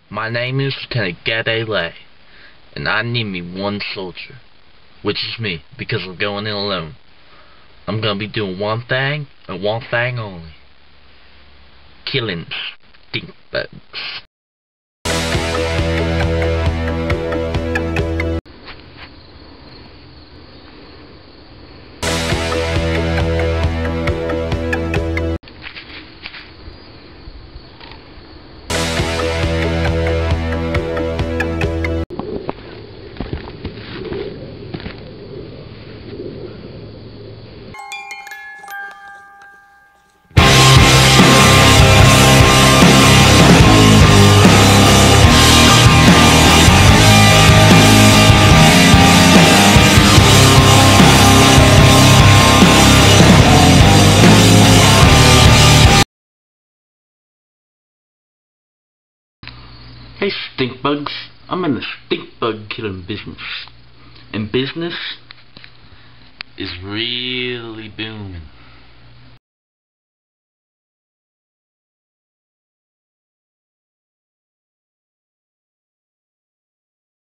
My name is Lieutenant Gedday Lay, and I need me one soldier, which is me, because I'm going in alone. I'm gonna be doing one thing, and one thing only. Killing stink bugs. Hey stink bugs, I'm in the stink bug killing business. And business is really booming.